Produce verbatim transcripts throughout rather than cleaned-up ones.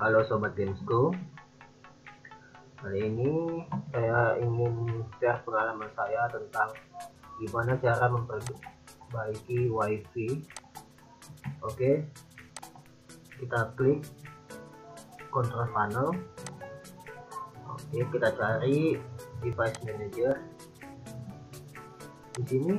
Halo Sobat Gamesku, kali ini saya ingin share pengalaman saya tentang gimana cara memperbaiki WiFi. Oke, kita klik control panel. Oke, kita cari device manager. Di sini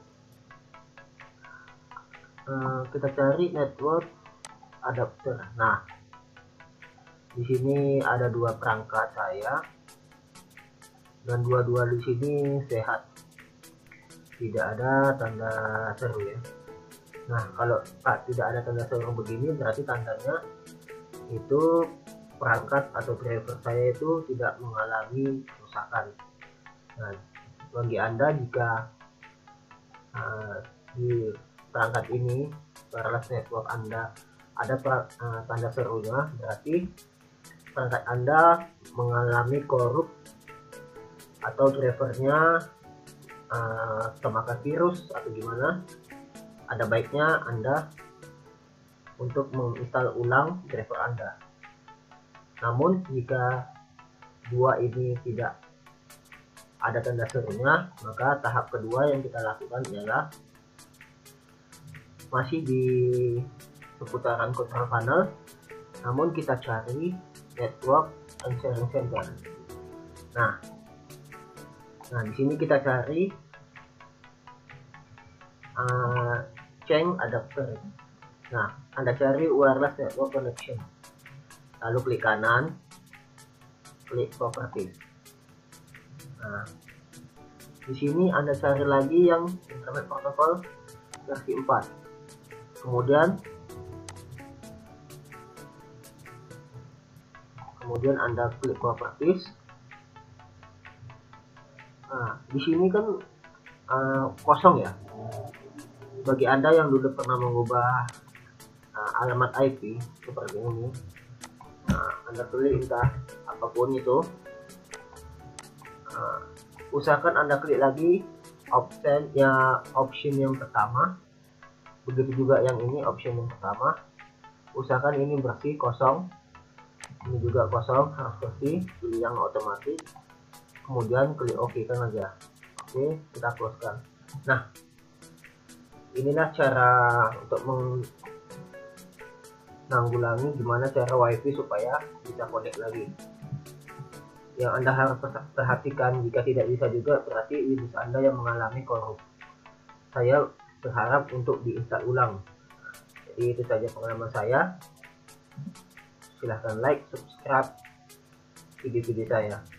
uh, kita cari network adapter. Nah, di sini ada dua perangkat saya, dan dua-dua di sini sehat, tidak ada tanda seru ya. Nah, kalau ah, tidak ada tanda seru begini, berarti tandanya itu perangkat atau driver saya itu tidak mengalami kerusakan. Nah, bagi Anda jika uh, di perangkat ini wireless network Anda ada pra, uh, tanda serunya, berarti perangkat Anda mengalami korup atau drivernya uh, termakan virus atau gimana. Ada baiknya Anda untuk menginstal ulang driver Anda. Namun jika dua ini tidak ada tanda serunya, maka tahap kedua yang kita lakukan ialah masih di seputaran control panel, namun kita cari network and sharing center. Nah, nah di sini kita cari uh, change adapter. Nah, Anda cari wireless network connection, lalu klik kanan, klik properties. Nah, di sini Anda cari lagi yang internet protocol versi empat. Kemudian kemudian Anda klik properties. Nah, di sini kan uh, kosong ya. Bagi Anda yang dulu pernah mengubah uh, alamat I P seperti ini, nah, Anda pilih entah apapun itu. Uh, usahakan Anda klik lagi option ya option yang pertama, begitu juga yang ini option yang pertama. Usahakan ini bersih, kosong, ini juga kosong, harus bersih, pilih yang otomatis, kemudian klik OK kan aja. Oke, kita close kan. Nah, inilah cara untuk menanggulangi gimana cara WiFi supaya bisa connect lagi. Yang Anda harus perhatikan, jika tidak bisa juga berarti Windows Anda yang mengalami korup. Saya berharap untuk diinstal ulang. Jadi itu saja pengalaman saya. Silahkan like, subscribe video-video saya.